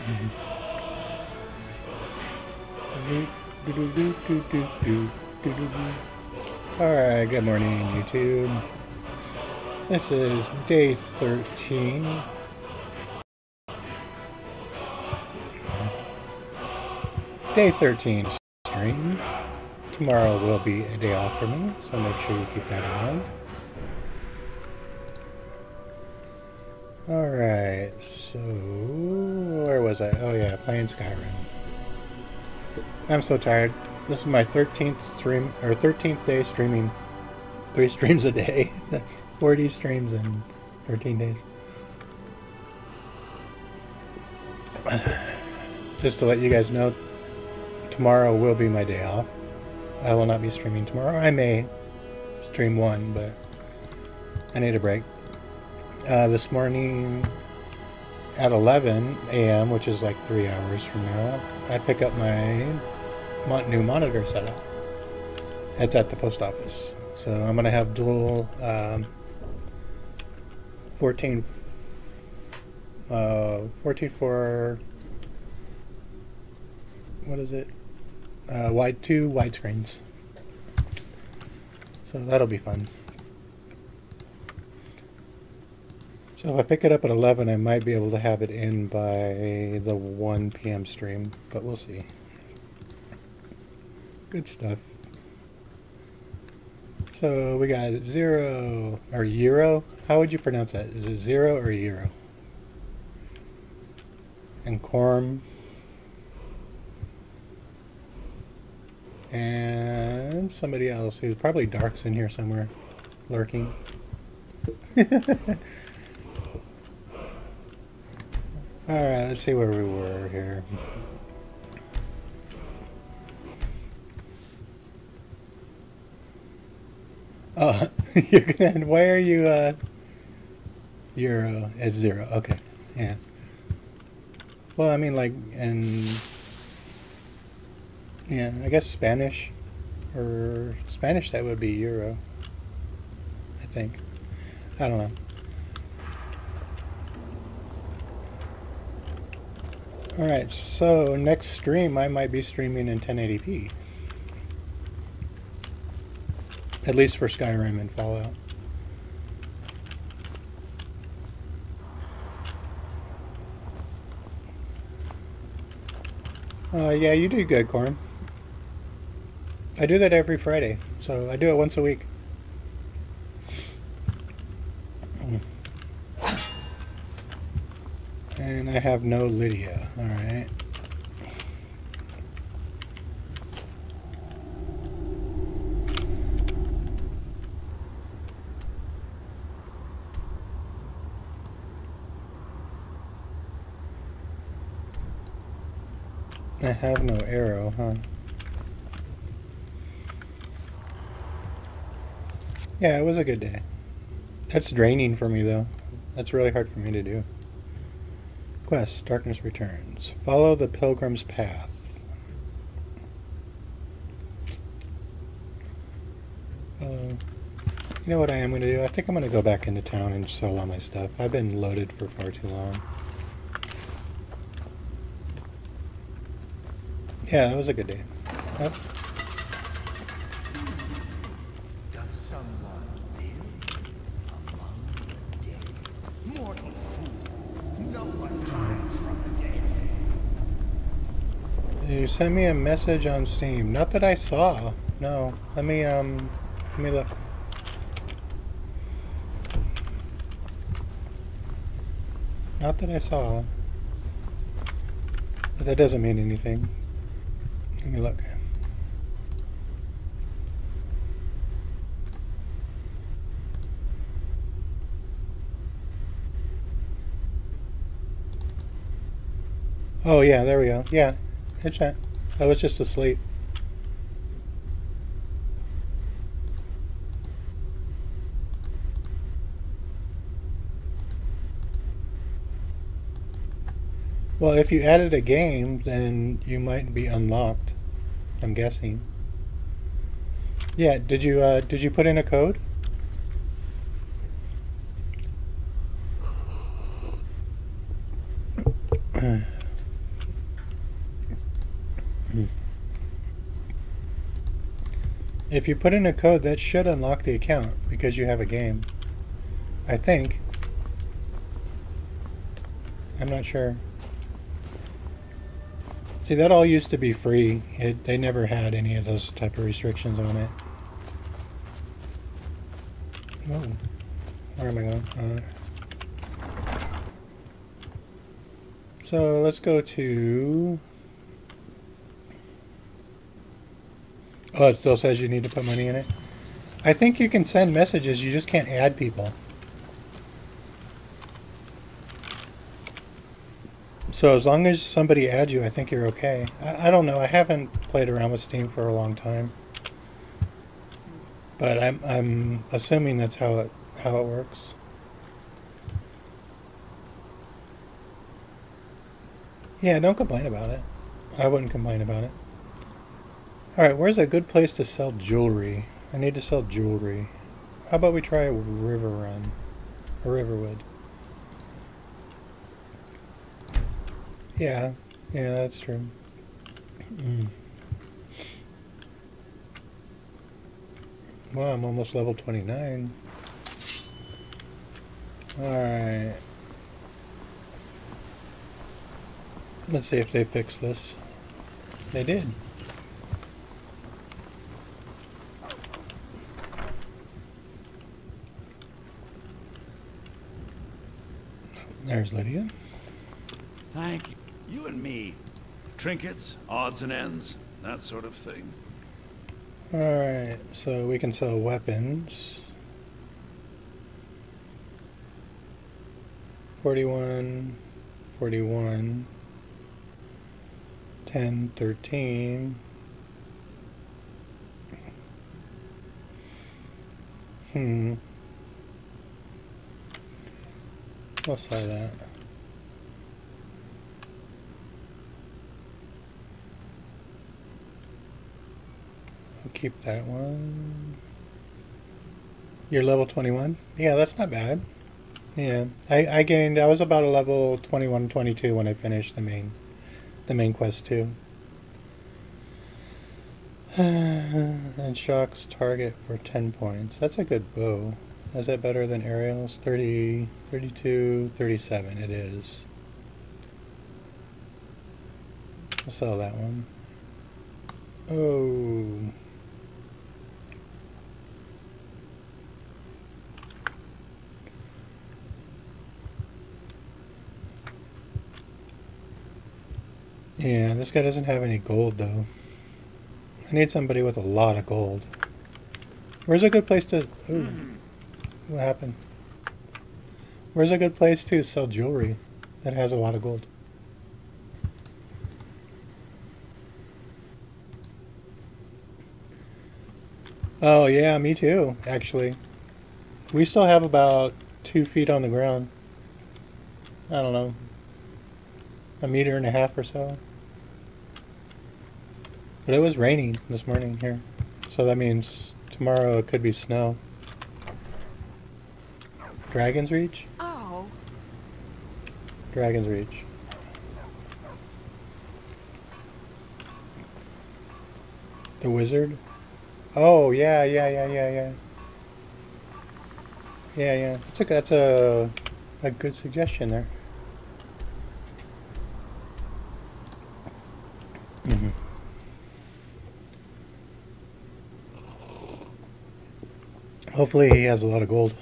Alright, good morning, YouTube. This is day 13. Day 13 stream. Tomorrow will be a day off for me, so make sure you keep that in mind. Alright, so where was I? Oh yeah, playing Skyrim. I'm so tired. This is my 13th stream, or 13th day streaming 3 streams a day. That's 40 streams in 13 days. Just to let you guys know, tomorrow will be my day off. I will not be streaming tomorrow. I may stream one, but I need a break. This morning at 11 a.m., which is like 3 hours from now, I pick up my new monitor setup. It's at the post office. So I'm going to have dual 14 for, what is it? Two widescreens. So that'll be fun. So if I pick it up at 11, I might be able to have it in by the 1 p.m. stream, but we'll see. Good stuff. So we got Zero, or Euro. How would you pronounce that? Is it Zero or Euro? And Corm. And somebody else who's probably Dark's in here somewhere, lurking. Alright, let's see where we were here. Oh, you're gonna, why are you, Euro at 0? Okay, yeah. Well, I mean, like, in, yeah, I guess Spanish, or Spanish, that would be Euro, I think. I don't know. Alright, so next stream I might be streaming in 1080p. At least for Skyrim and Fallout. Yeah, you do good, Corn. I do that every Friday, so I do it once a week. And I have no Lydia, alright. I have no arrow, huh? Yeah, it was a good day. That's draining for me, though. That's really hard for me to do. Quest, Darkness Returns. Follow the Pilgrim's Path. You know what I am going to do? I think I'm going to go back into town and sell all my stuff. I've been loaded for far too long. Yeah, that was a good day. Yep. Does someone live among the dead? Mortal fool, no one hides from the dead. You sent me a message on Steam. Not that I saw. No. Let me look. Not that I saw. But that doesn't mean anything. Let me look. Oh yeah, there we go. Yeah, it's that. I was just asleep. Well, if you added a game, then you might be unlocked. I'm guessing. Yeah, did you put in a code? If you put in a code, that should unlock the account because you have a game. I think. I'm not sure. See, that all used to be free. They never had any of those type of restrictions on it. Oh, where am I going? So let's go to... Oh, it still says you need to put money in it. I think you can send messages, you just can't add people. So as long as somebody adds you, I think you're okay. I don't know. I haven't played around with Steam for a long time, but I'm assuming that's how it works. Yeah, don't complain about it. I wouldn't complain about it. All right, where's a good place to sell jewelry? I need to sell jewelry. How about we try River Run or Riverwood? Yeah, that's true. Well, I'm almost level 29. Alright. Let's see if they fix this. They did. There's Lydia. Thank you. You and me. Trinkets, odds and ends, that sort of thing. Alright, so we can sell weapons. 41, 41, 10, 13. I'll sell that. I'll keep that one. You're level 21? Yeah, that's not bad. Yeah, I gained, I was about a level 21, 22 when I finished the main quest too. And shocks target for 10 points. That's a good bow. Is that better than Ariel's? 30, 32, 37 it is. I'll sell that one. Oh. Yeah, this guy doesn't have any gold though. I need somebody with a lot of gold. Where's a good place to... Ooh. What happened? Where's a good place to sell jewelry that has a lot of gold? Oh yeah, me too, actually. We still have about 2 feet on the ground. I don't know. 1.5 meters or so. But it was raining this morning here. So that means tomorrow it could be snow. Dragon's Reach? Oh. Dragon's Reach. The wizard? Oh, yeah. Yeah. That's a good suggestion there. Hopefully he has a lot of gold.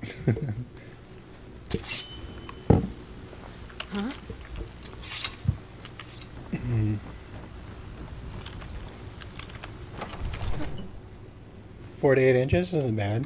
Huh? 48 inches isn't bad.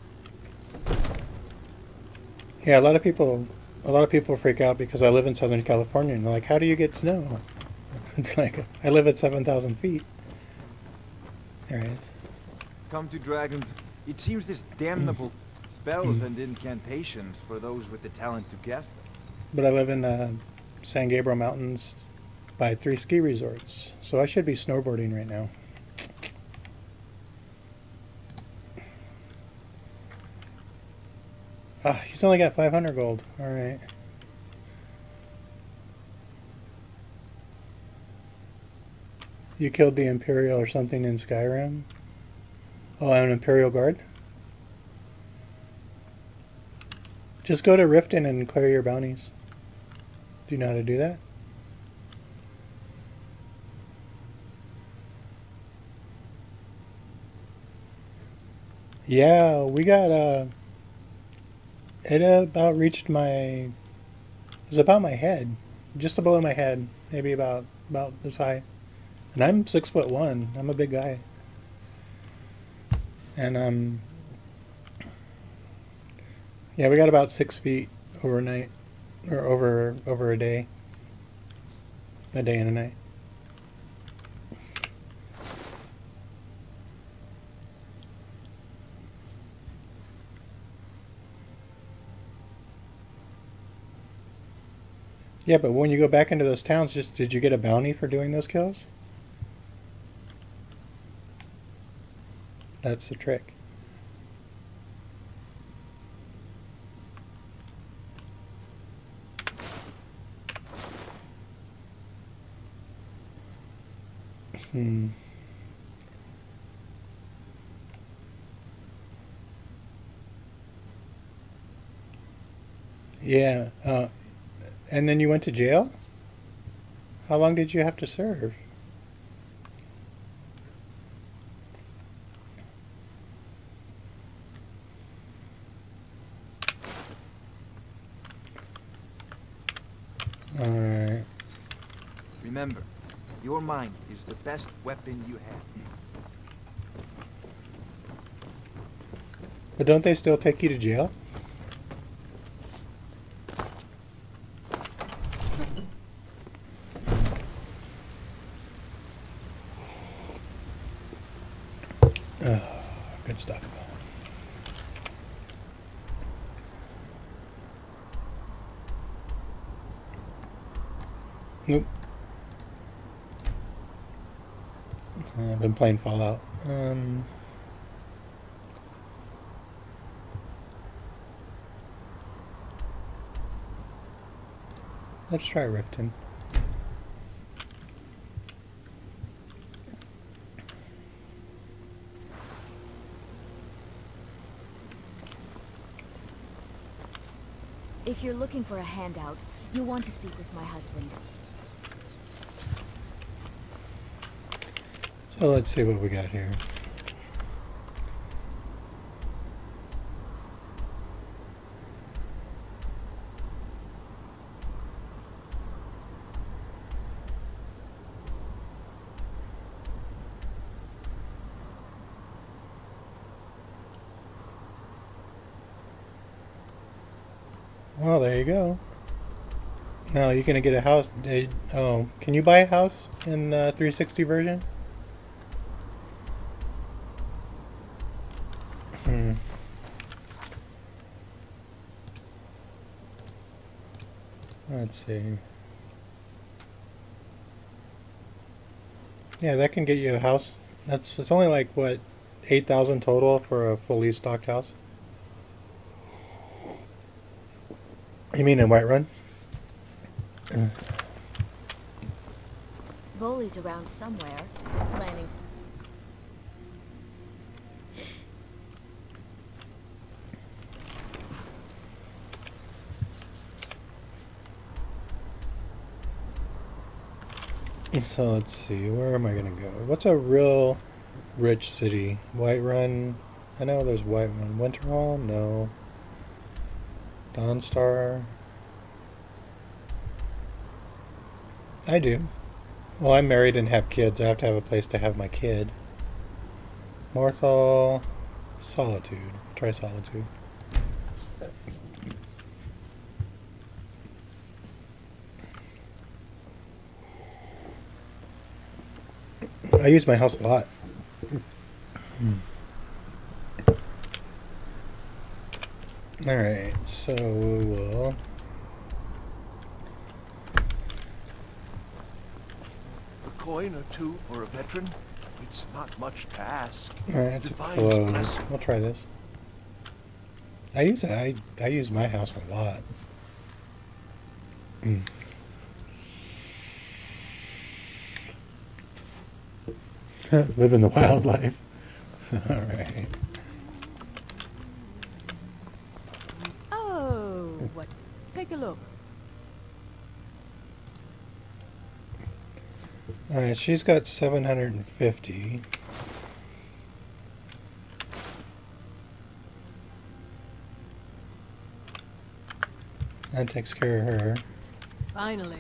Yeah, a lot of people freak out because I live in Southern California and they're like, how do you get snow? It's like, I live at 7,000 feet. There he is. Come to dragons. It seems there's damnable spells and incantations for those with the talent to guess them. But I live in San Gabriel Mountains by 3 ski resorts, so I should be snowboarding right now. Ah, he's only got 500 gold. All right. You killed the Imperial or something in Skyrim? Oh, I'm an Imperial Guard? Just go to Riften and clear your bounties. Do you know how to do that? Yeah, we got, it about reached my, it was about my head. Just below my head. Maybe about this high. And I'm 6'1". I'm a big guy. And, yeah, we got about 6 feet overnight. Or over a day. A day and a night. Yeah, but when you go back into those towns, did you get a bounty for doing those kills? That's the trick. Yeah, and then you went to jail? How long did you have to serve? Alright. Remember, your mind is the best weapon you have. But don't they still take you to jail? Good stuff. Nope. I've been playing Fallout. Let's try Riften. If you're looking for a handout, you'll want to speak with my husband. So let's see what we got here. Well, there you go. Now you're gonna get a house. Oh, can you buy a house in the 360 version? Let's see. Yeah, that can get you a house. It's only like what, 8,000 total for a fully stocked house. You mean in Whiterun? Boley's around somewhere, planning to... So let's see, where am I gonna go? What's a real rich city? Whiterun? I know there's Whiterun. Winterhall? No. Dawnstar? I do. Well, I'm married and have kids. I have to have a place to have my kid. Morthal? Solitude. Try Solitude. I use my house a lot. Alright, so we'll... A coin or two for a veteran? It's not much to ask. Alright, it's Divine's close. blessing. We'll try this. I use my house a lot. Living the wildlife. Alright. Oh, what? Take a look. Alright, she's got 750. That takes care of her. Finally.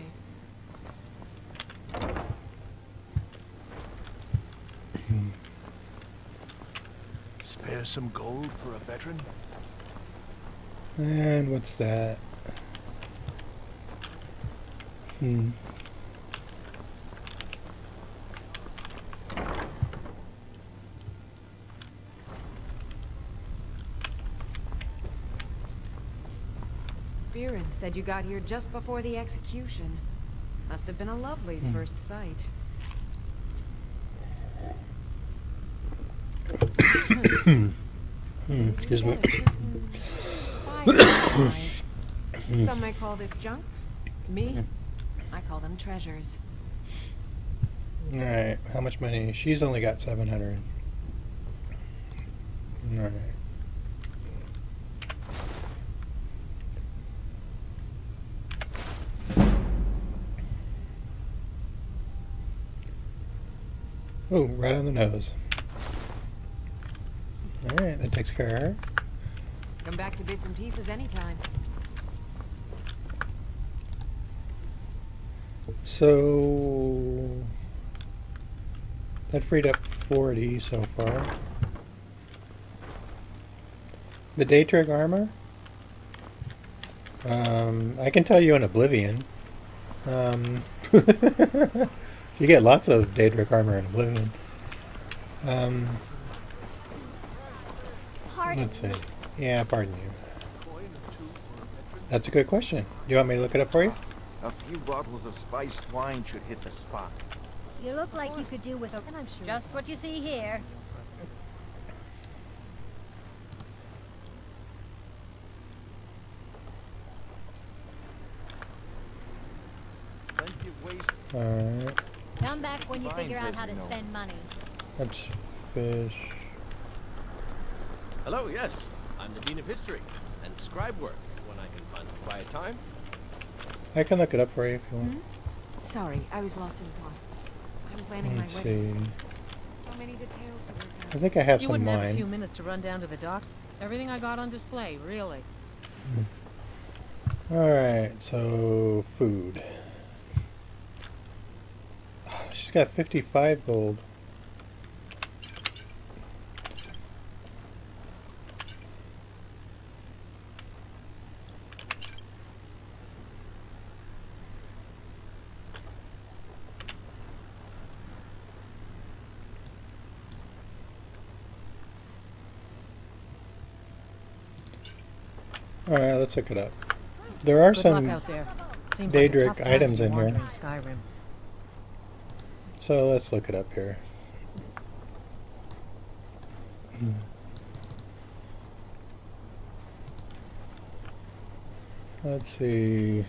Spare some gold for a veteran? And what's that? Viren said you got here just before the execution. Must have been a lovely first sight. Excuse me. Some may call this junk. Me, I call them treasures. Alright, how much money? She's only got 700. Alright. Oh, right on the nose. Alright, that takes care of her. Come back to bits and pieces anytime. So that freed up 40 so far. The Daedric armor? I can tell you in Oblivion. You get lots of Daedric armor in Oblivion. Let's see. Yeah, pardon you. That's a good question. Do you want me to look it up for you? A few bottles of spiced wine should hit the spot. You look like you could do with a... And I'm sure just what you see here. Plenty of waste. Alright. Come back when you Fine, figure out says how to you know. spend money. That's fish. Hello, yes. I'm the Dean of History and scribe work when I can find some quiet time. I can look it up for you if you want. Sorry, I was lost in thought. I'm planning Let's my see. weddings. So many details to work out. I think I have You some wouldn't have a mine. few minutes to run down to the dock? Everything I got on display, really. Alright, so food. She's got 55 gold. Alright, let's look it up. There are Good some luck out there. Seems like a Daedric tough time items to be in here. wandering Skyrim. So let's look it up here. Let's see.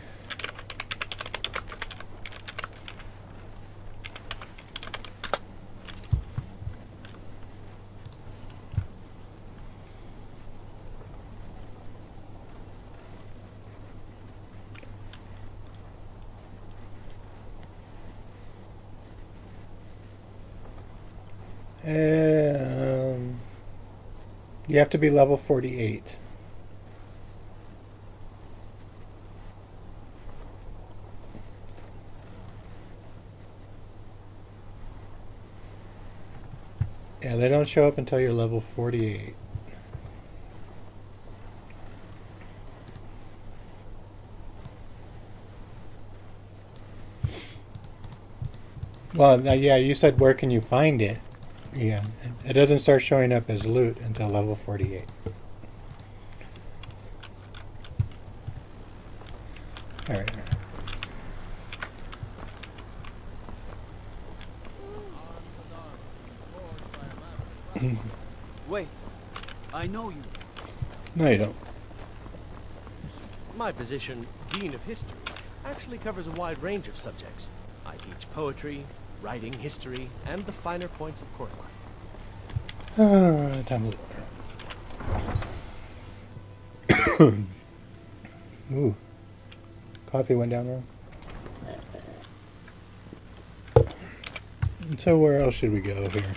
You have to be level 48. Yeah, they don't show up until you're level 48. Well, yeah, you said where can you find it? Yeah, it doesn't start showing up as loot until level 48. Alright. Wait, I know you. No, you don't. My position, Dean of History, actually covers a wide range of subjects. I teach poetry, writing, history, and the finer points of court life. Alright, time to... Ooh. Coffee went down wrong. So where else should we go here?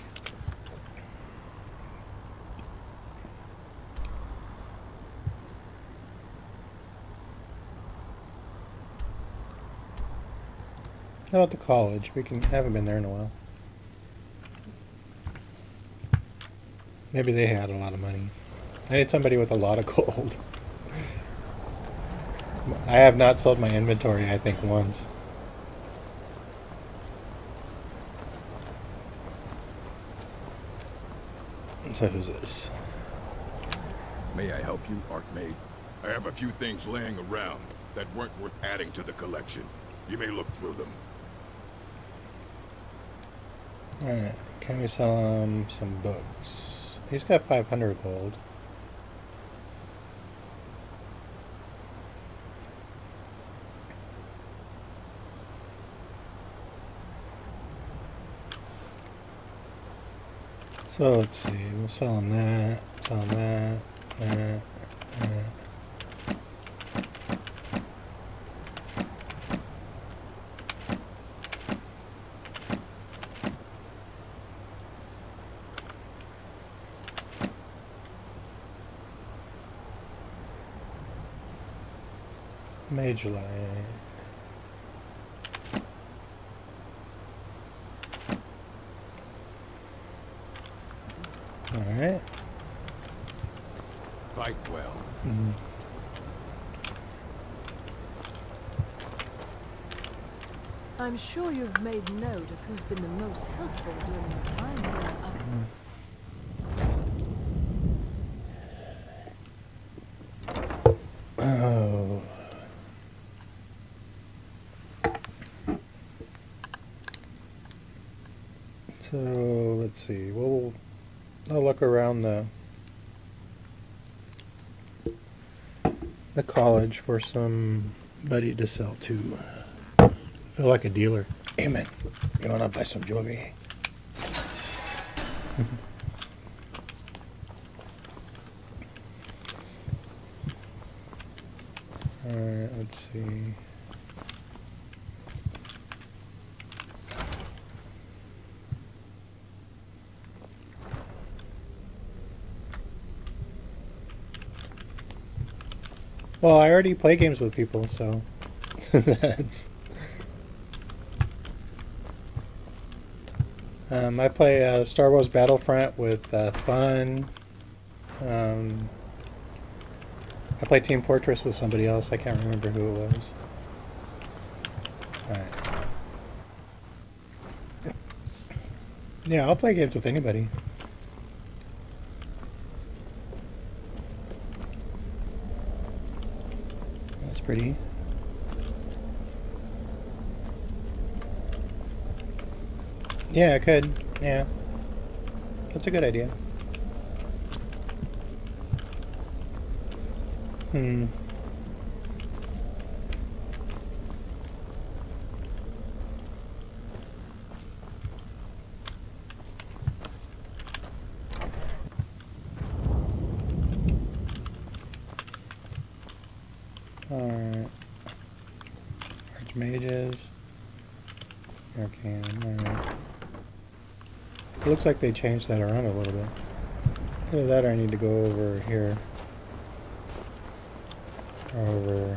How about the college? We haven't been there in a while. Maybe they had a lot of money. I need somebody with a lot of gold. I have not sold my inventory, I think, once. So who's this? May I help you, Archmaid? I have a few things laying around that weren't worth adding to the collection. You may look through them. Alright, can we sell him some books? He's got 500 gold. So let's see, we'll sell him that, sell him that. Major Light. Alright. Fight well. Mm-hmm. I'm sure you've made note of who's been the most helpful during your time here. Oh. So let's see. I'll look around the college for somebody to sell to. I feel like a dealer. Amen. You wanna buy some jewelry? Alright, let's see. Well, I already play games with people, so that's... I play Star Wars Battlefront with Fun. I play Team Fortress with somebody else. I can't remember who it was. Alright. Yeah, I'll play games with anybody. That's pretty. Yeah, I could. Yeah. That's a good idea. Hmm. Alright. Archmages. Arcane. Alright. It looks like they changed that around a little bit. Either that or I need to go over here. Or over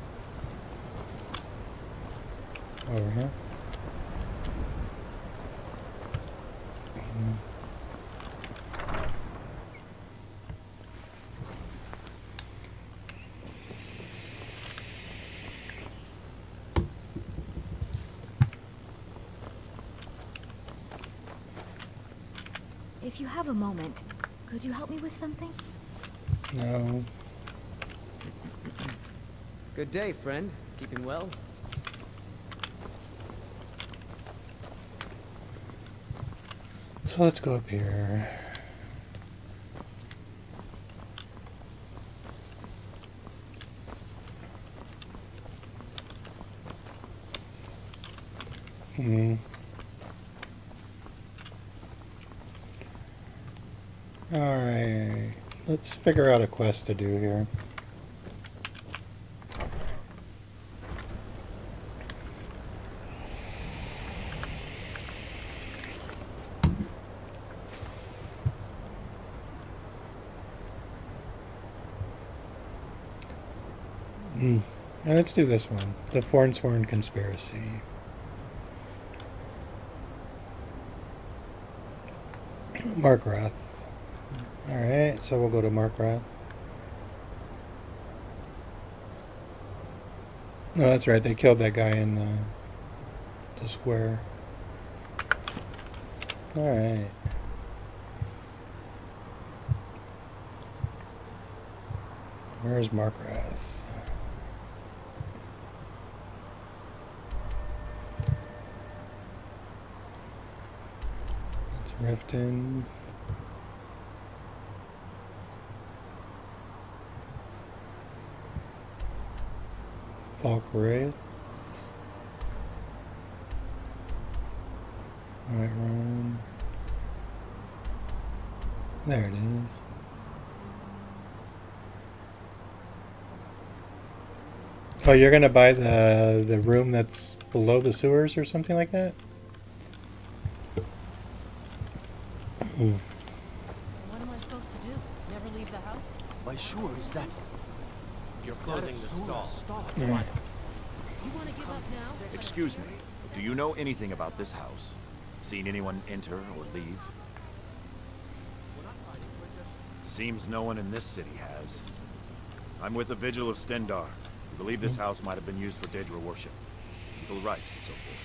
here. If you have a moment, could you help me with something? No. Good day, friend. Keeping well? So let's go up here. Alright, let's figure out a quest to do here. Let's do this one. The Forsworn Conspiracy. Markrath. Alright, so we'll go to Markrath. No, that's right. They killed that guy in the square. Alright. Where's Markrath? Riften. Falkwraith. Whiterun. There it is. Oh, you're gonna buy the room that's below the sewers or something like that? What am I supposed to do? Never leave the house? Why, sure, is that... You're closing the stall. You want to give up now? Excuse me, do you know anything about this house? Seen anyone enter or leave? Seems no one in this city has. I'm with the Vigil of Stendarr. We believe this house might have been used for Daedra worship. Evil rites and so forth.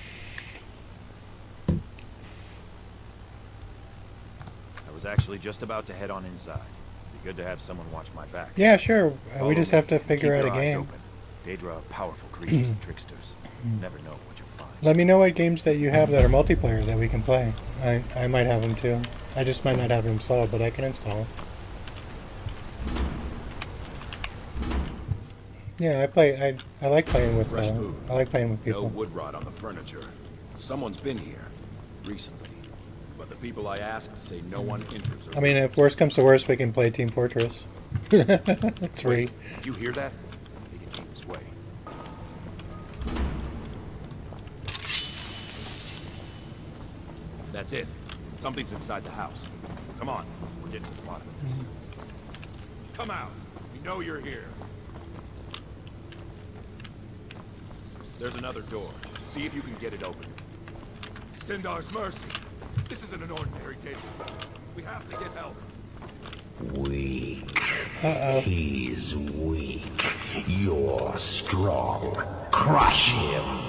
I was actually just about to head on inside. Be good to have someone watch my back. Yeah, sure. Follow we just me. have to figure Keep out your a eyes game. Open. Daedra are powerful creatures and tricksters. Never know what you'll find. Let me know what games that you have that are multiplayer that we can play. I might have them too. I just might not have them installed, but I can install them. Yeah, I like playing with Fresh food. I like playing with people. No wood rot on the furniture. Someone's been here recently, but the people I asked say no one enters. I mean, if worst comes to worst, we can play Team Fortress. 3. Did you hear that? I think it came this way. That's it. Something's inside the house. Come on, we're getting to the bottom of this. Come out. We know you're here. There's another door. See if you can get it open. Stendarr's mercy. This isn't an ordinary table. We have to get help. Weak. He's weak. You're strong. Crush him.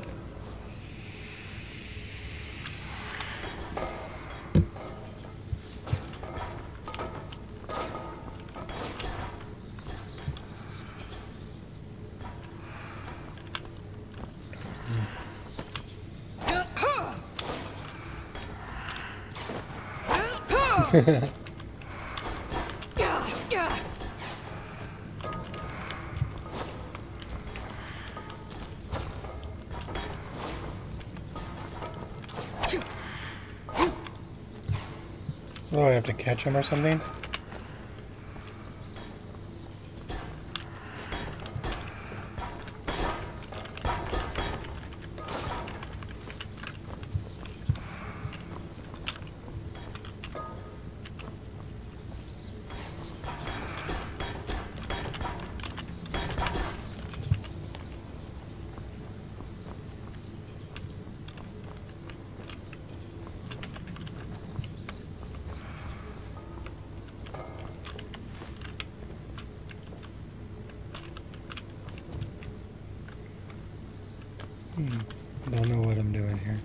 Do I have to catch him or something? Don't know what I'm doing here.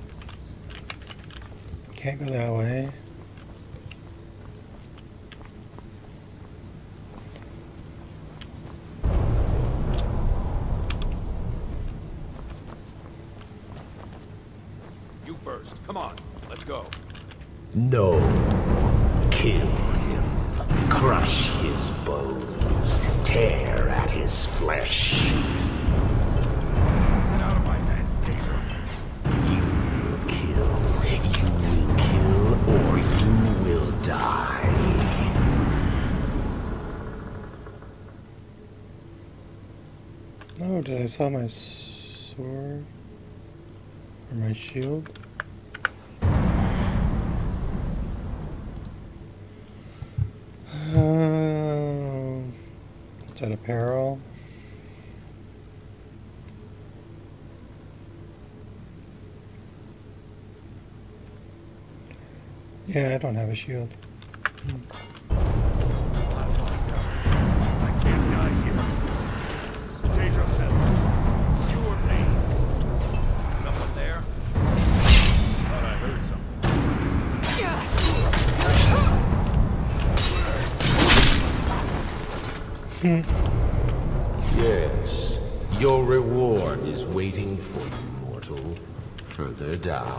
Can't go that way. You first. Come on. Let's go. No. Kill him. Crush his bones. Tear at his flesh. Get out of my head, Daedra. You will kill. You will kill or you will die. did I sell my sword? Or my shield? Is that apparel? Yeah, I don't have a shield. I can't die here. Daedra has us. You or me? Someone there? Thought I heard something. Yes, your reward is waiting for you, mortal. Further down.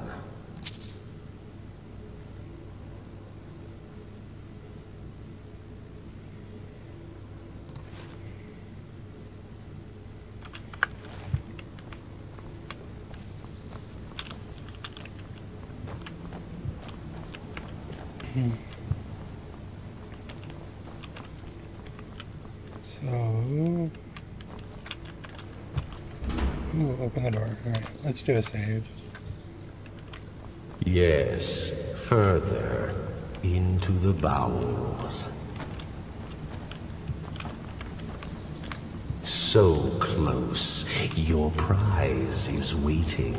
Open the door. Alright, let's do a save. Yes, further into the bowels. So close, your prize is waiting.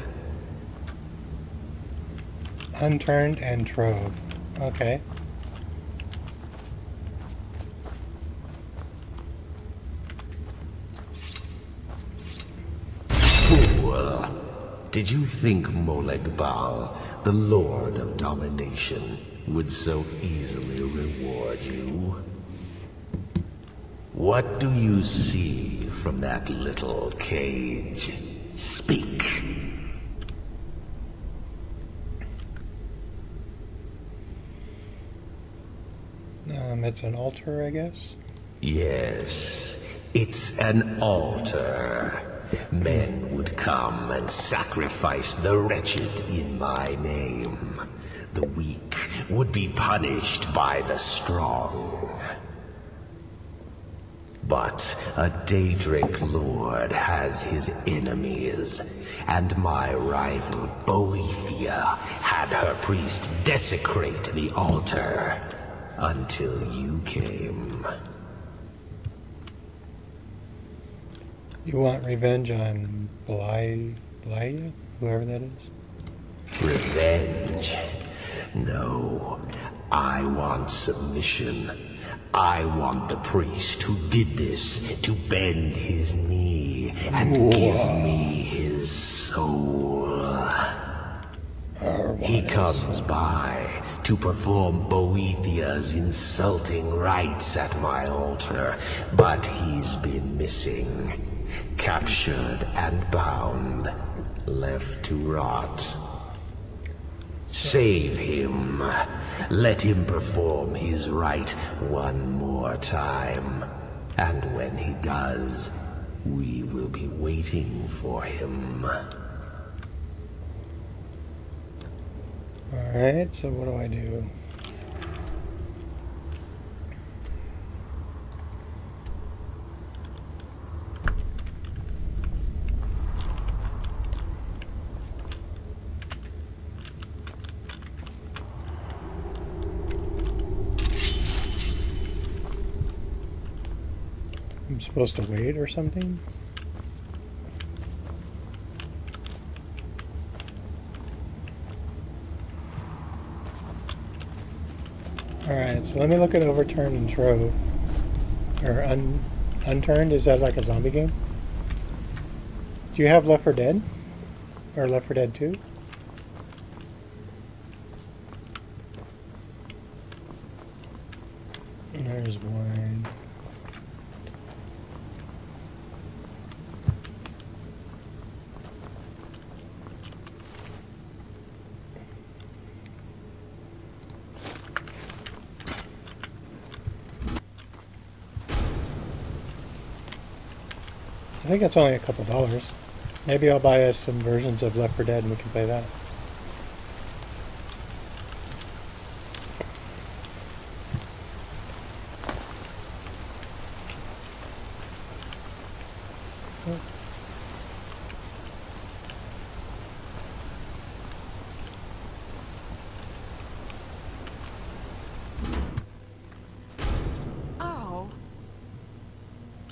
Unturned and trove. Okay. Did you think Molag Bal, the Lord of Domination, would so easily reward you? What do you see from that little cage? Speak. It's an altar, I guess? Yes, it's an altar. Men would come and sacrifice the wretched in my name. The weak would be punished by the strong. But a Daedric lord has his enemies, and my rival Boethia had her priest desecrate the altar until you came. You want revenge on Blyia? Whoever that is? Revenge? No. I want submission. I want the priest who did this to bend his knee and give me his soul. He comes by to perform Boethia's insulting rites at my altar, but he's been missing. Captured and bound, left to rot. Save him. Let him perform his rite one more time. And when he does, we will be waiting for him. Alright, so what do I do? I'm supposed to wait or something? Alright, so let me look at Overturned and Trove. Or Unturned, is that like a zombie game? Do you have Left 4 Dead? Or Left 4 Dead 2? There's one. I think it's only a couple dollars. Maybe I'll buy us some versions of Left 4 Dead and we can play that.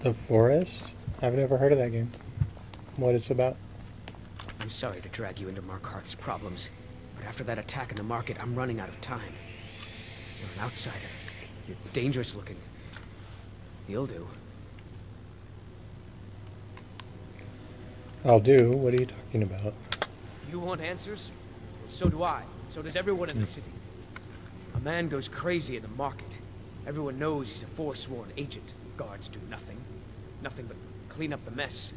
The Forest? I've never heard of that game. What it's about? I'm sorry to drag you into Markarth's problems, but after that attack in the market, I'm running out of time. You're an outsider. You're dangerous looking. You'll do. I'll do? What are you talking about? You want answers? Well, so do I. So does everyone in the city. A man goes crazy in the market. Everyone knows he's a forsworn agent. Guards do nothing. Nothing but clean up the mess.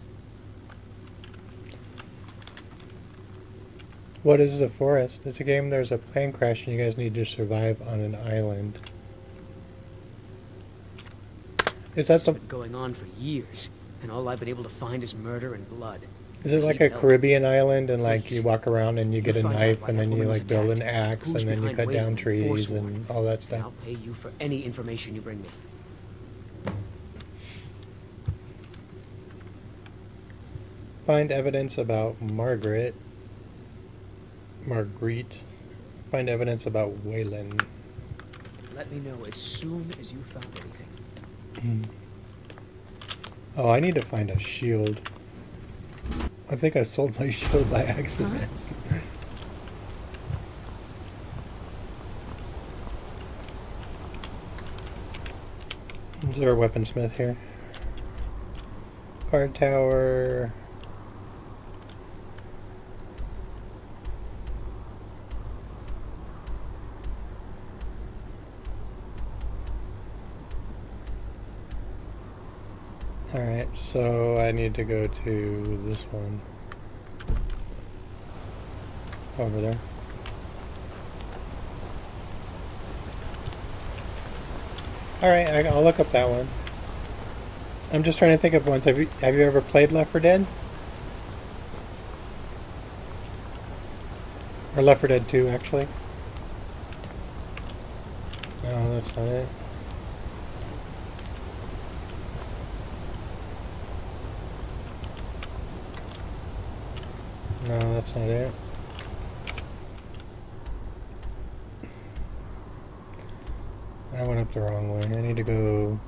What is The Forest? It's a game there's a plane crash and you guys need to survive on an island. Is that This has been going on for years, and all I've been able to find is murder and blood. Is it like a Caribbean island and like you walk around and you get a knife and then you like build an axe and then you cut down trees and all that stuff? I'll pay you for any information you bring me. Find evidence about Marguerite. Find evidence about Waylon. Let me know as soon as you found anything. Oh, I need to find a shield. I think I sold my shield by accident. Is there a weaponsmith here? Guard tower. Alright, so I need to go to this one. Over there. Alright, I'll look up that one. I'm just trying to think of ones. Have you ever played Left 4 Dead? Or Left 4 Dead 2, actually? No, that's not it. No, that's not it. I went up the wrong way. I need to go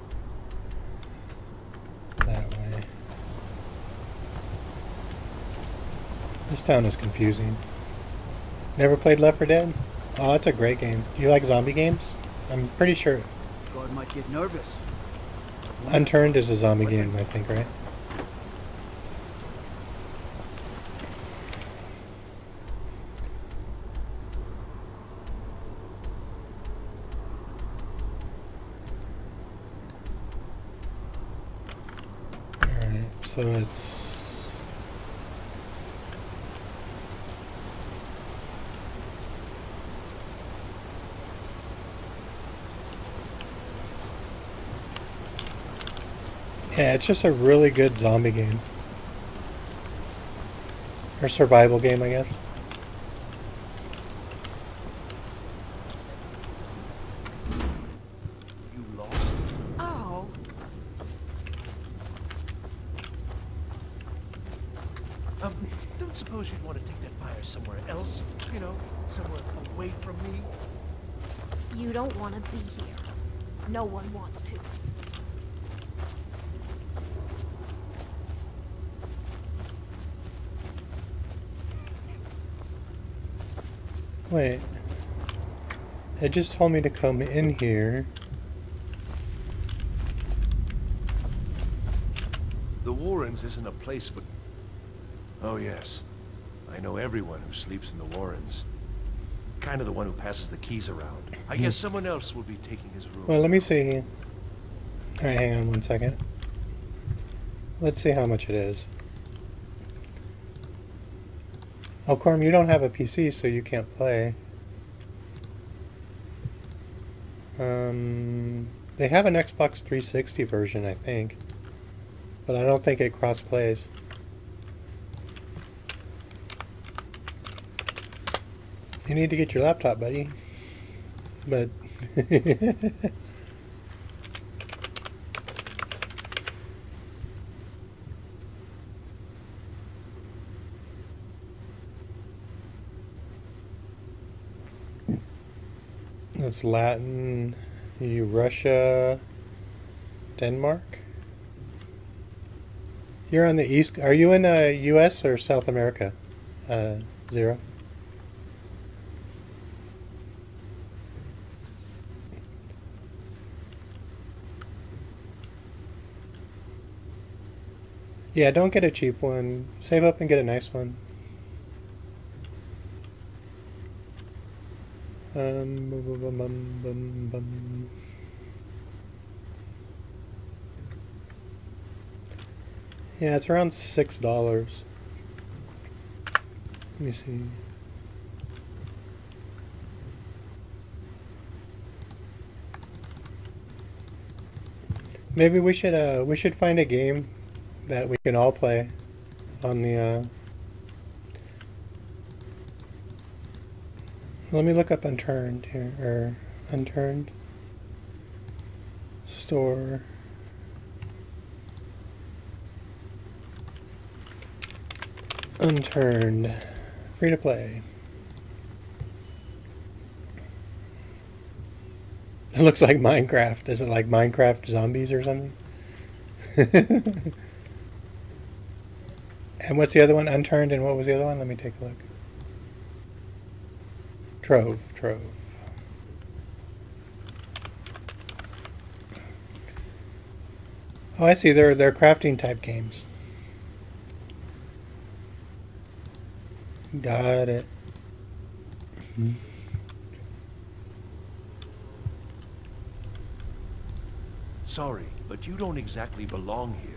that way. This town is confusing. Never played Left 4 Dead? Oh, it's a great game. Do you like zombie games? I'm pretty sure. God might get nervous. Unturned is a zombie game, I think, right? So it's yeah, it's just a really good zombie game or survival game, I guess. You lost? Oh. Don't suppose you'd want to take that fire somewhere else? You know, somewhere away from me? You don't want to be here. No one wants to. Wait. It just told me to come in here. The Warrens isn't a place for... Oh, yes. I know everyone who sleeps in the Warrens. Kind of the one who passes the keys around. I guess someone else will be taking his room. Well, let me see. Alright, hang on one second. Let's see how much it is. Oh, Corm, you don't have a PC, so you can't play. They have an Xbox 360 version, I think. But I don't think it cross-plays. You need to get your laptop, buddy. But... It's Latin, Russia, Denmark. You're on the East. Are you in U.S. or South America? Zero. Yeah, don't get a cheap one. Save up and get a nice one. Yeah, it's around $6. Let me see. Maybe we should find a game that we can all play on the let me look up Unturned here, or Unturned store. Unturned, free to play. It looks like Minecraft. Is it like Minecraft Zombies or something? And what's the other one? Unturned, and what was the other one? Let me take a look. Trove. Oh, I see. They're crafting type games. Got it. Sorry, but you don't exactly belong here.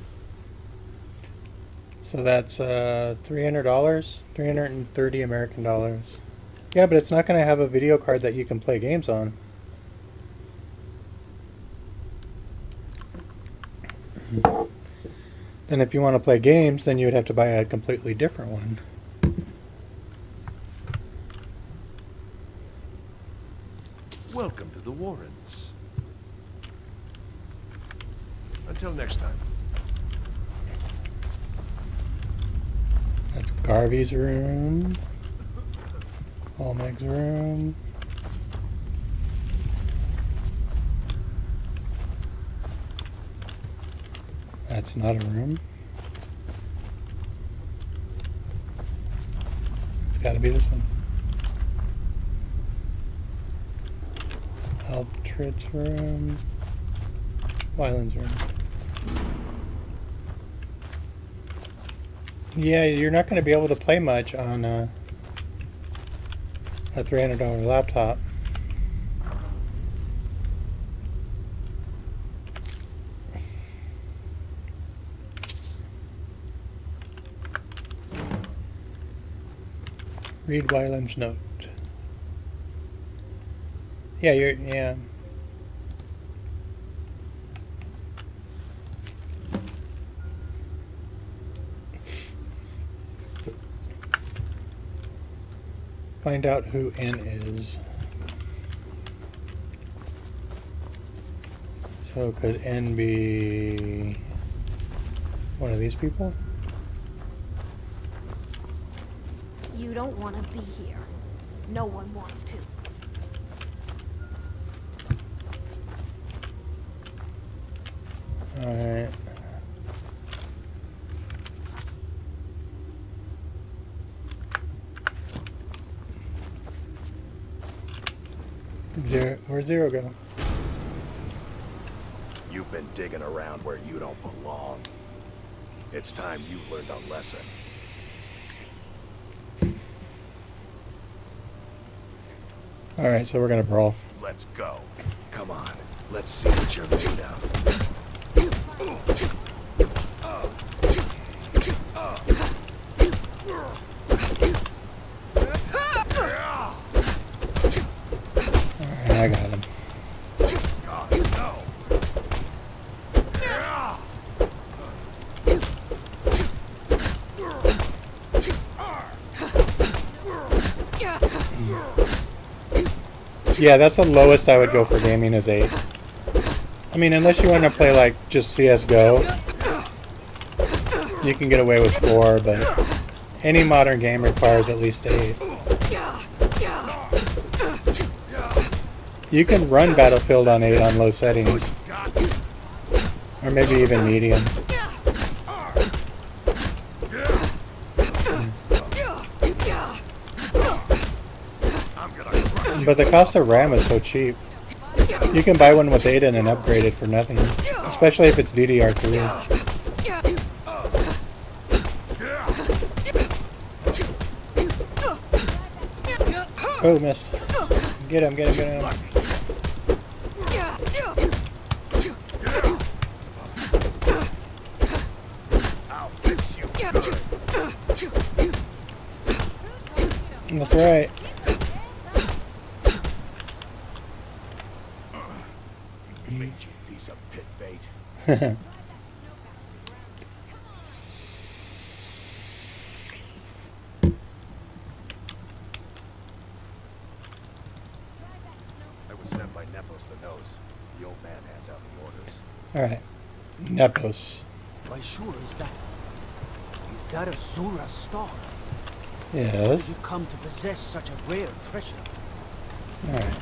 So that's $300, 330 American dollars. Yeah, but it's not going to have a video card that you can play games on. And if you want to play games, then you would have to buy a completely different one. Welcome to the Warrens. Until next time. That's Garvey's room. Olmec's room. That's not a room. It's got to be this one. Altrid's room. Wyland's room. Yeah, you're not going to be able to play much on a $300 laptop. Read Wyland's note. Yeah. Find out who N is. So could N be one of these people? You don't want to be here. No one wants to. Alright. Where'd Zero go? You've been digging around where you don't belong. It's time you learned a lesson. Alright, so we're gonna brawl. Let's go. Come on. Let's see what you're made of. I got him. Yeah, that's the lowest I would go for gaming is 8. I mean, unless you want to play like just CSGO, you can get away with 4, but any modern game requires at least 8. You can run Battlefield on 8 on low settings. Or maybe even medium. But the cost of RAM is so cheap. You can buy one with 8 and then upgrade it for nothing. Especially if it's DDR3. Oh, missed. Get him, get him, get him. That's right. Mangy piece of pit bait. I was sent by Nepos the Nose. The old man hands out the orders. Alright. Nepos. Why sure is that? Is that a Zura star? Yes. You come to possess such a rare treasure. Alright.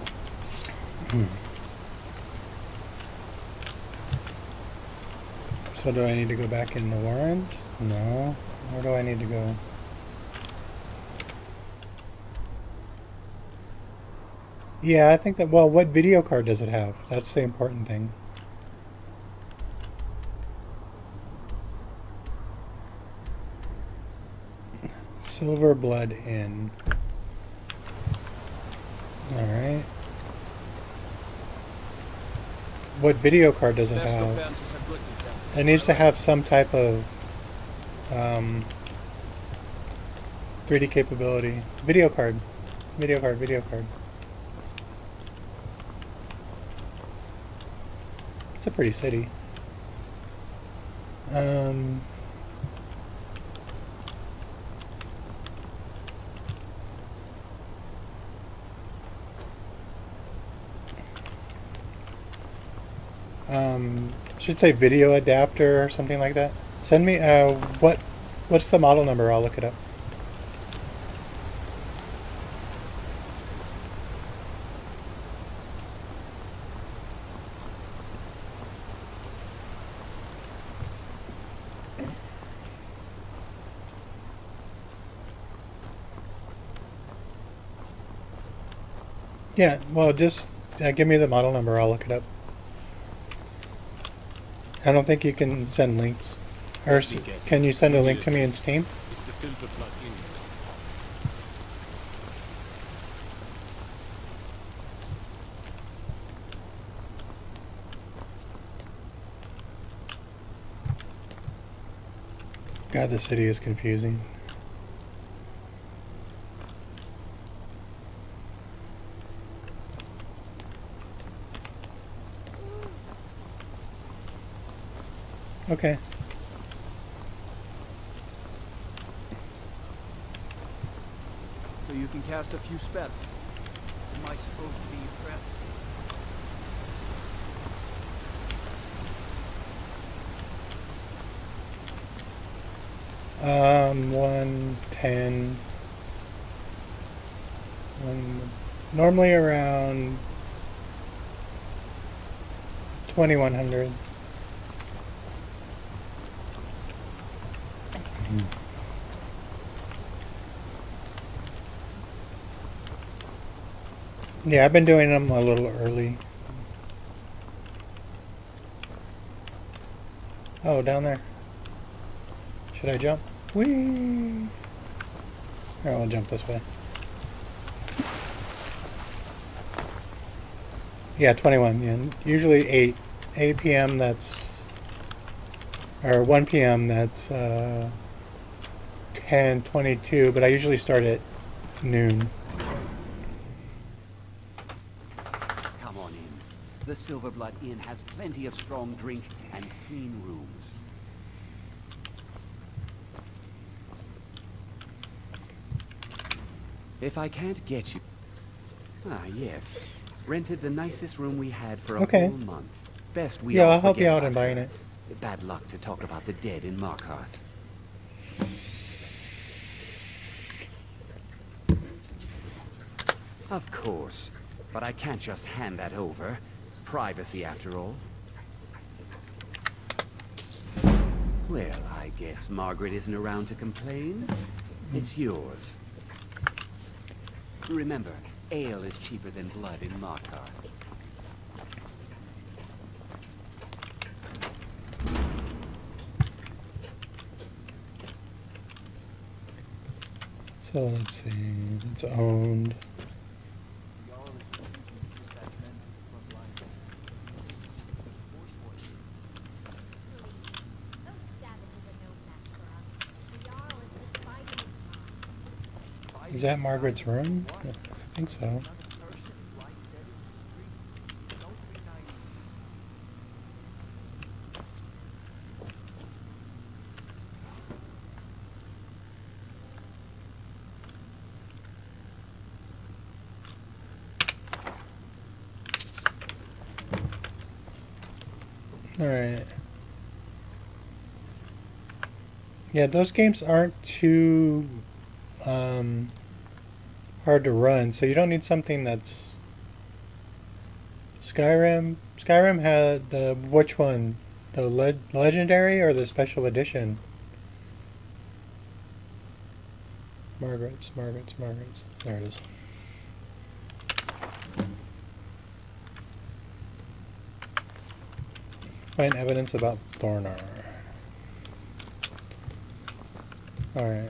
So do I need to go back in the Warrens? No. Where do I need to go? Yeah, I think that, well, what video card does it have? That's the important thing. Silverblood Inn. Alright. What video card does it have? It needs to have some type of 3D capability. Video card. Video card, video card. It's a pretty city. Should say video adapter or something like that. Send me what's the model number? I'll look it up. Yeah, well, just give me the model number. I'll look it up. I don't think you can send links. Or can you send a link to me in Steam? It's the Silverblood Inn. God, the city is confusing. Okay. So you can cast a few spells. Am I supposed to be impressed? Um, 110. Normally around 2100. Yeah, I've been doing them a little early. Oh, down there. Should I jump? Whee! Here, I'll jump this way. Yeah, 21. Yeah, usually 8 p.m. That's, or 1 p.m. That's 10:22. But I usually start at noon. Come on in. The Silverblood Inn has plenty of strong drink and clean rooms. If I can't get you... Ah, yes. Rented the nicest room we had for a whole month. Best we all I'll help you forget out in about buying her. it. Bad luck to talk about the dead in Markarth. Of course. But I can't just hand that over. Privacy, after all. Well, I guess Margaret isn't around to complain. It's yours. Remember, Ale is cheaper than blood in Markarth. So let's see, it's owned. Is that Margaret's room? Yeah, I think so. Alright. Yeah, those games aren't too hard to run, so you don't need something that's Skyrim. Skyrim had the which one? The legendary or the special edition? Margaret's. There it is. Find evidence about Thornar. Alright.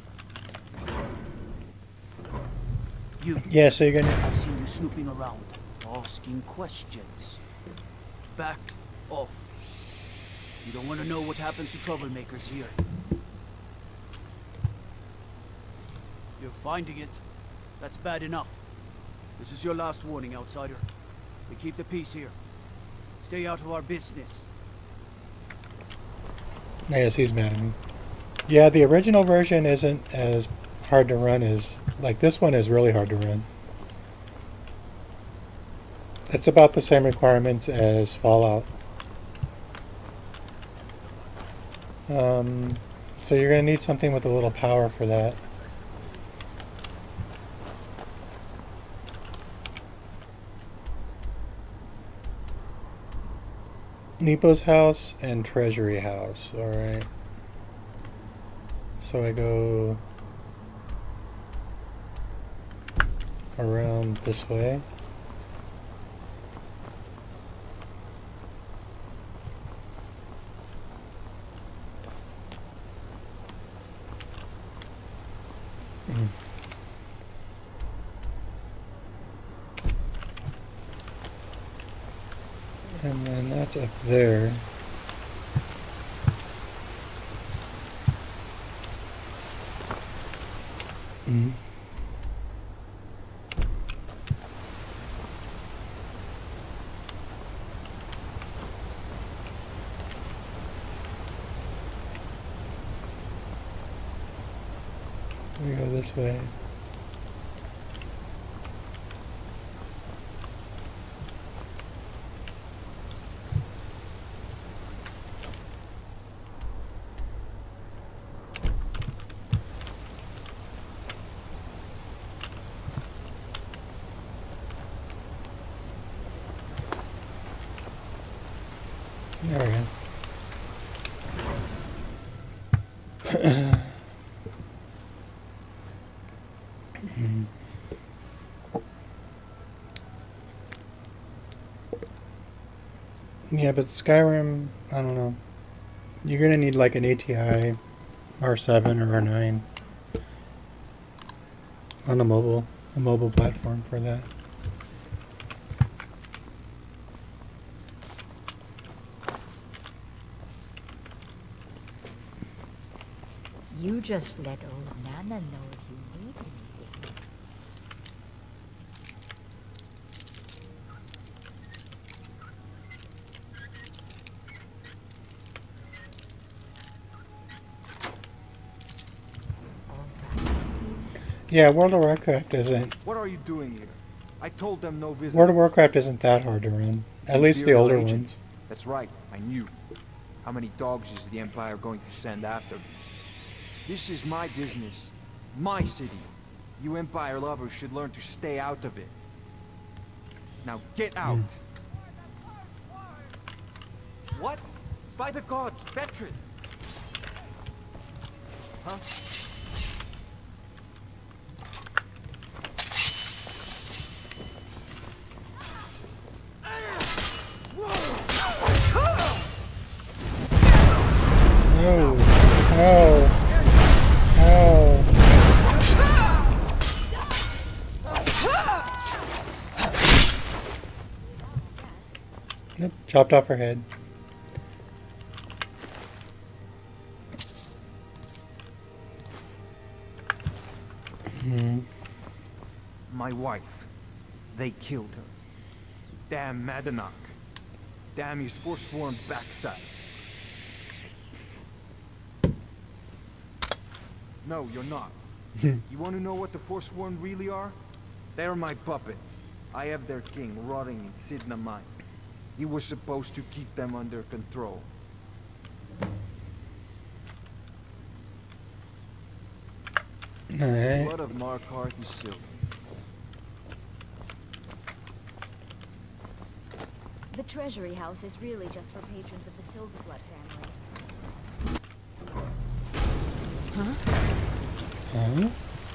Yeah, so you're gonna... I've seen you snooping around, asking questions. Back off. You don't want to know what happens to troublemakers here. You're finding it. That's bad enough. This is your last warning, outsider. We keep the peace here. Stay out of our business. I guess he's mad at me. Yeah, the original version isn't as hard to run as... Like, this one is really hard to run. It's about the same requirements as Fallout. So you're going to need something with a little power for that. Nepo's house and Treasury house. Alright. So I go around this way. And then that's up there. Mm-hmm. We go this way. There we go. Yeah, but Skyrim, I don't know. You're gonna need like an ATI R7 or R9 on a mobile platform for that. You just let old Nana know if you need anything. Yeah, World of Warcraft isn't... What are you doing here? I told them no visit. World of Warcraft isn't that hard to run. At least the older Agent. ones. That's right, I knew. How many dogs is the Empire going to send after me? This is my business. My city. You Empire lovers should learn to stay out of it. Now get out! What? By the gods, Bertrand! Huh? Chopped off her head. My wife. They killed her. Damn Madanach. Damn his forsworn backside. No, you're not. You want to know what the Forsworn really are? They're my puppets. I have their king rotting in Sidna Mine. He was supposed to keep them under control. The blood of Markarth is silver. The Treasury House is really just for patrons of the Silverblood family. Huh?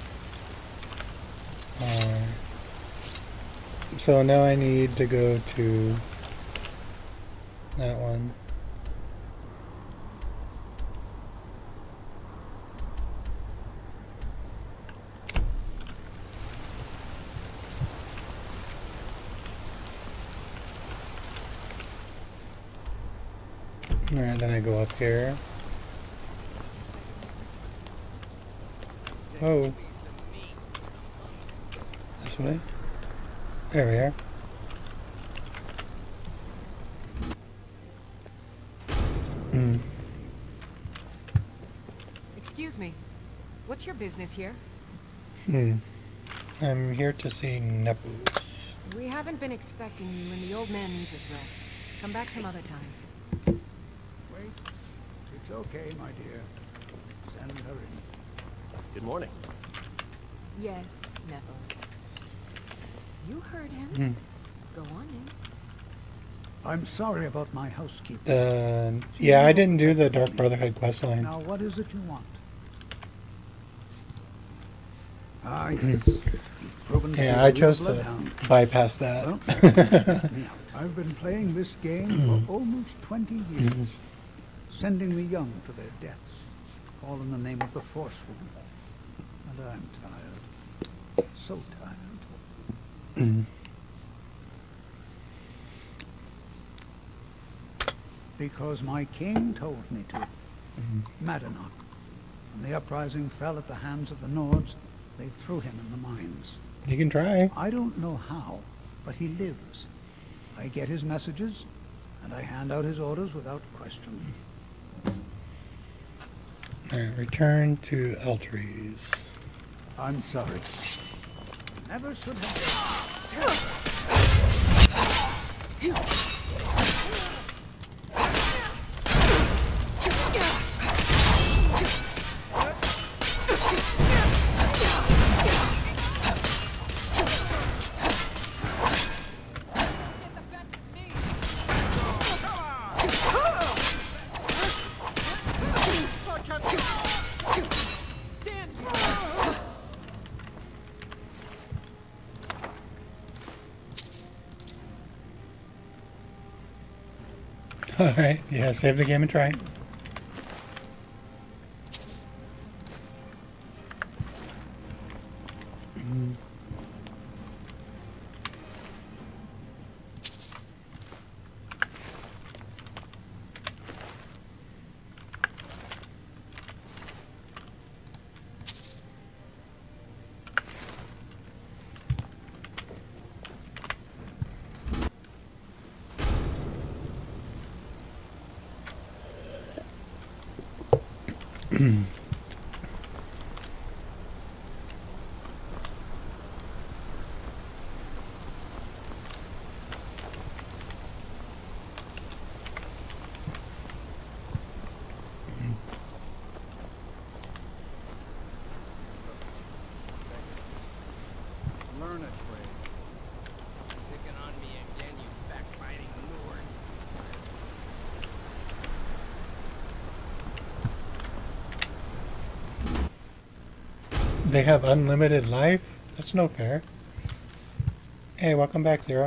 So now I need to go to that one. Alright, then I go up here. Oh. This way? There we are. Excuse me. What's your business here? I'm here to see Nepos. We haven't been expecting you, and the old man needs his rest. Come back some other time. Wait. It's okay, my dear. Send her in. Good morning. Yes, Nepos. You heard him. Go on in. I'm sorry about my housekeeping. Yeah, I didn't do the Dark Brotherhood questline. Now, what is it you want? Ah, yes. You've proven Yeah, I chose to bypass that. Well, I've been playing this game for almost 20 years, sending the young to their deaths, all in the name of the Forsworn. And I'm tired. So tired. Because my king told me to. Madanach. When the uprising fell at the hands of the Nords, they threw him in the mines. You can try. I don't know how, but he lives. I get his messages, and I hand out his orders without question. Alright, return to Eltrees. I'm sorry. Never should have. Alright, yeah, save the game and try. Learn a trade. Picking on me again, you backbiting Nord. They have unlimited life? That's no fair. Hey, welcome back, Zero.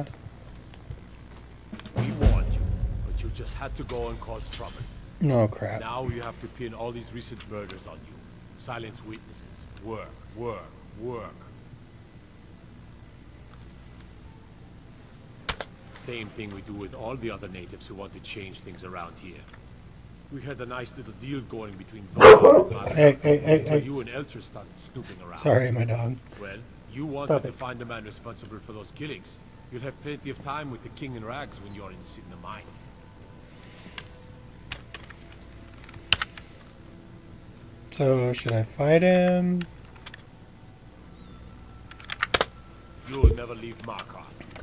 We warned you, but you just had to go and cause trouble. No crap. Now you have to pin all these recent murders on you. Silence witnesses. Work, work, work. same thing we do with all the other natives who want to change things around here. We had a nice little deal going between those Hey. you and Elter started snooping around. Sorry, my dog. Well, you wanted to find the man responsible for those killings. You'll have plenty of time with the King in Rags when you're in the mine. So, should I fight him? You'll never leave Markarth.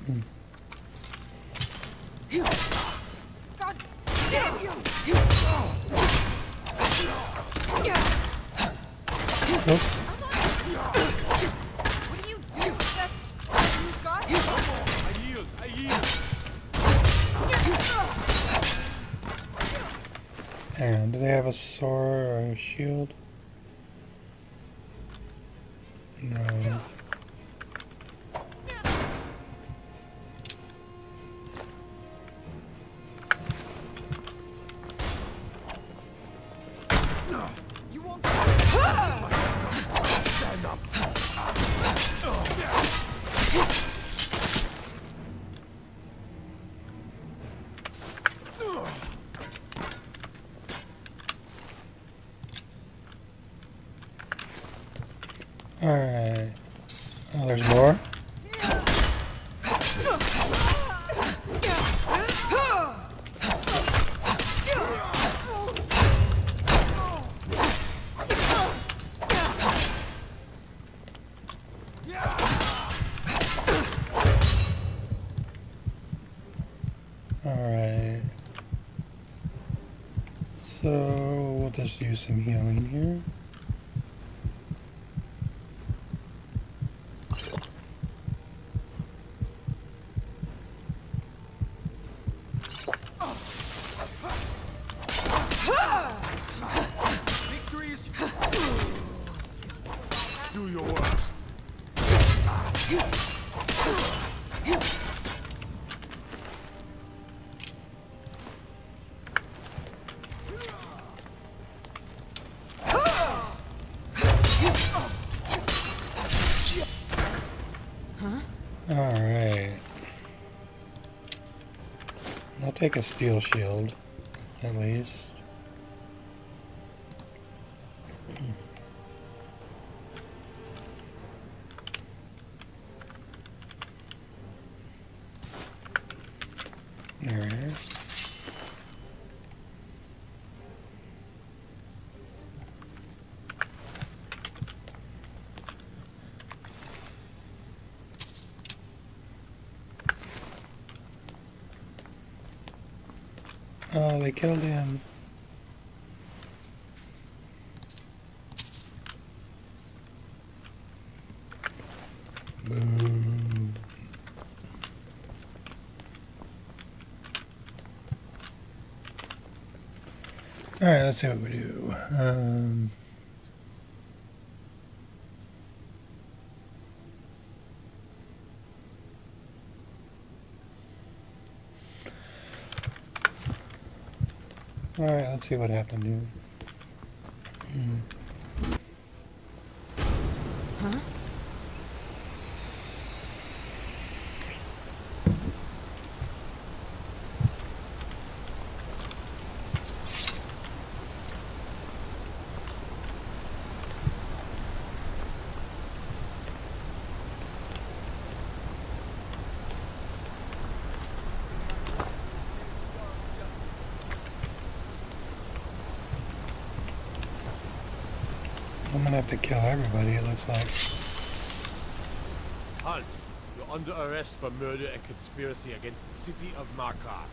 God damn you! Nope. What do you do with that? You got it? I yield. And do they have a sword or a shield? No. You won't stand up. Alright. Oh, there's more? Alright. So, we'll just use some healing here. Do your worst. Alright. I'll take a steel shield, at least. There it is. Oh, they killed him. Boo. Alright, let's see what we do. Alright, let's see what happened here. Huh? I'm gonna have to kill everybody, it looks like. Halt! You're under arrest for murder and conspiracy against the city of Markarth.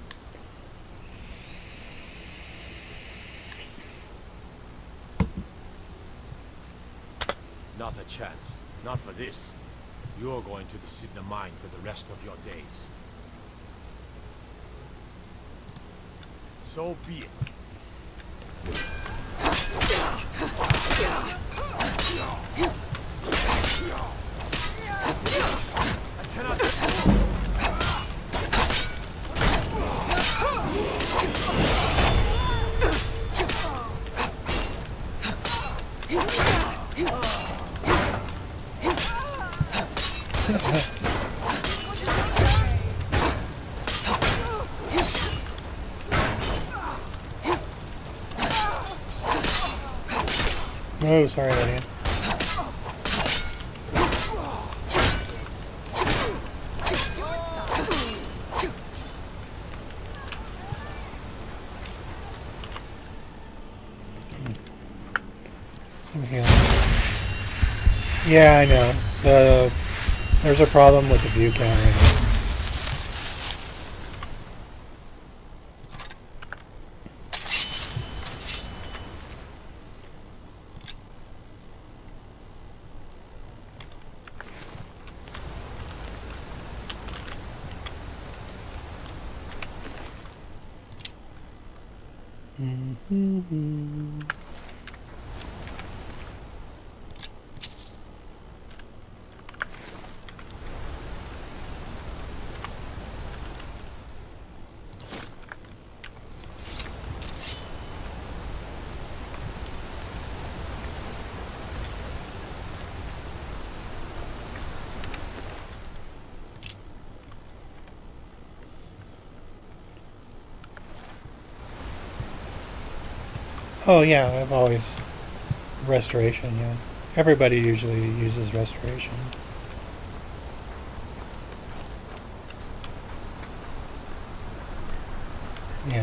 Not a chance. Not for this. You're going to the Sidna mine for the rest of your days. So be it. I cannot. Oh, sorry, Lydia. Yeah, I know. There's a problem with the view count right now. Oh yeah, I've always restoration, yeah. Everybody usually uses restoration. Yeah.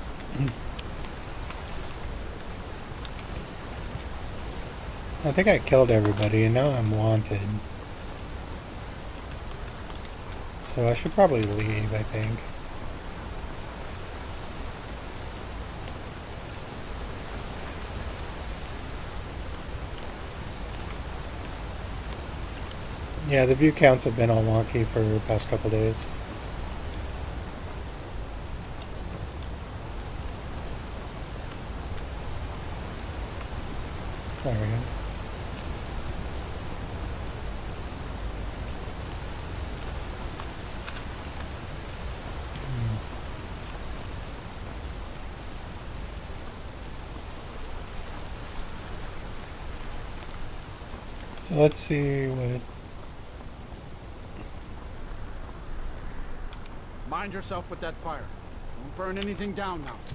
I think I killed everybody and now I'm wanted. So I should probably leave, I think. Yeah, the view counts have been all wonky for the past couple days. There we go. So let's see what it... Mind yourself with that fire. Don't burn anything down now.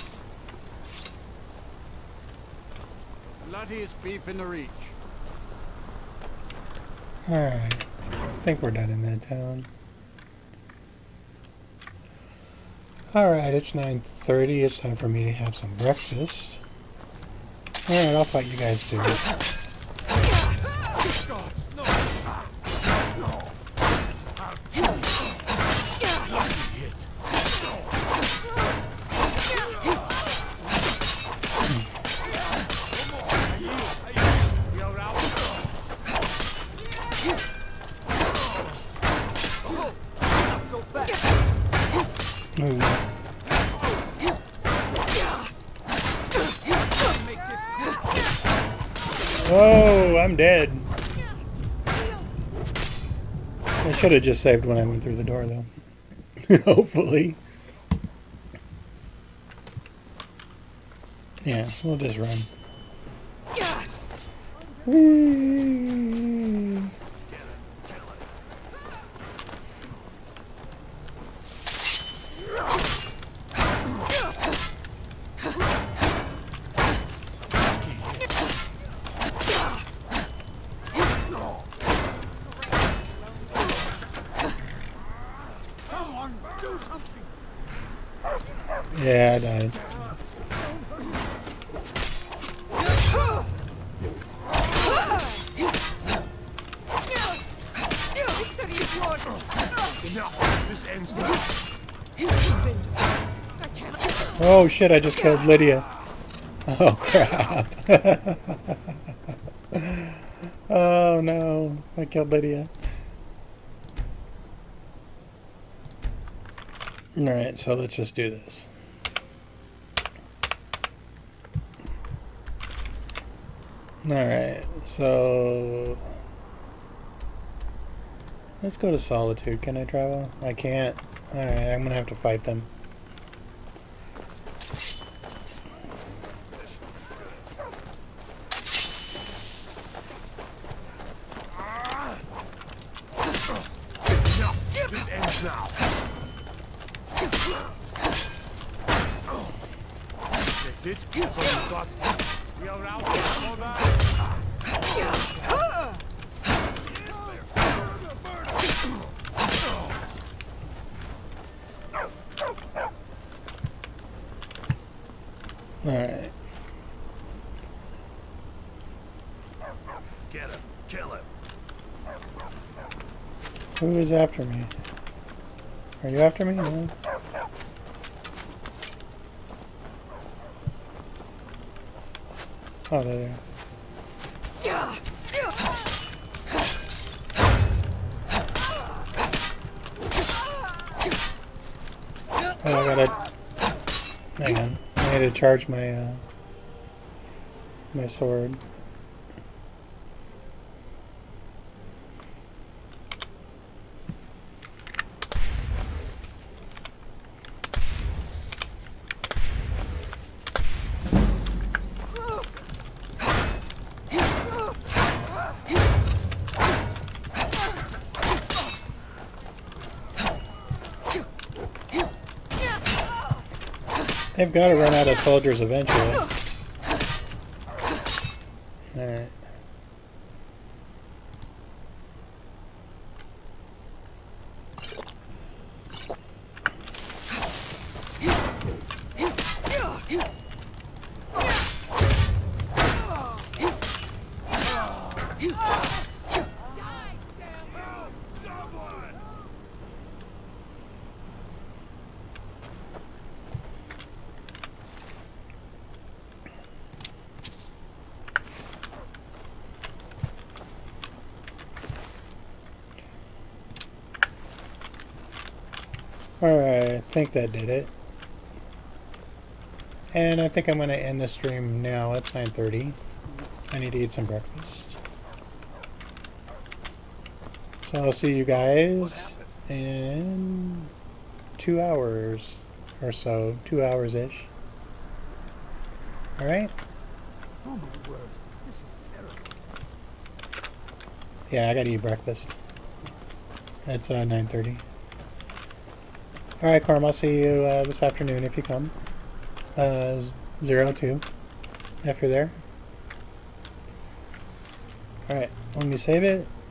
Bloodiest beef in the reach. Alright. I think we're done in that town. Alright, it's 9:30. It's time for me to have some breakfast. Alright, I'll fight you guys too. Oh, I'm dead. I should have just saved when I went through the door, though. Hopefully. Yeah, we'll just run. Whee! Yeah, I died. Oh shit, I just killed Lydia. Oh crap. Oh no, I killed Lydia. Alright, so let's just do this. Alright, so let's go to Solitude. Can I travel? I can't. Alright, I'm gonna have to fight them. This ends now. That's it? That's all you got? We are out. Hold on. Alright. Get him. Kill him. Who is after me? Are you after me? No. Oh, they're there. Oh, I gotta... Hang on. I need to charge my, my sword. They've got to run out of soldiers eventually. Alright. Alright, I think that did it. And I think I'm going to end the stream now. It's 9:30. I need to eat some breakfast. So I'll see you guys in 2 hours or so. 2 hours-ish. Alright? Oh my word, this is terrible. Yeah, I gotta eat breakfast. It's 9:30. Alright, Carm, I'll see you this afternoon if you come. 02, if you're there. Alright, let me save it.